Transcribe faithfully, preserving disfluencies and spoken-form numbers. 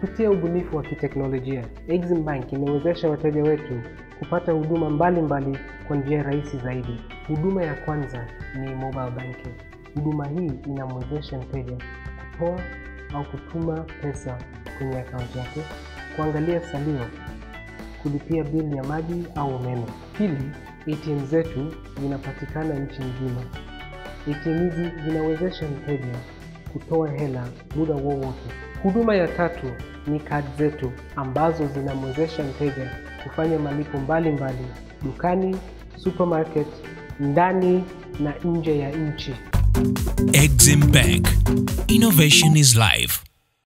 Kupitia ubunifu wa kiteknolojia, Exim Bank imewezesha wateja wetu kupata huduma mbalimbali kwa njia rahisi zaidi. Huduma ya kwanza ni mobile banking. Huduma hii inamwezesha mteja kutoa au kutuma pesa kwenye akaunti yake, kuangalia salio, kulipia bili ya maji au umeme. Pili, A T M zetu zinapatikana nchi nzima. A T M hizi zinawezesha mteja kutoa hela muda wowote. Huduma ya tatu ni kadi zetu ambazo zinamwezesha mteja kufanya malipo mbalimbali dukani, supermarket, ndani na nje ya nchi. Exim Bank. Innovation is life.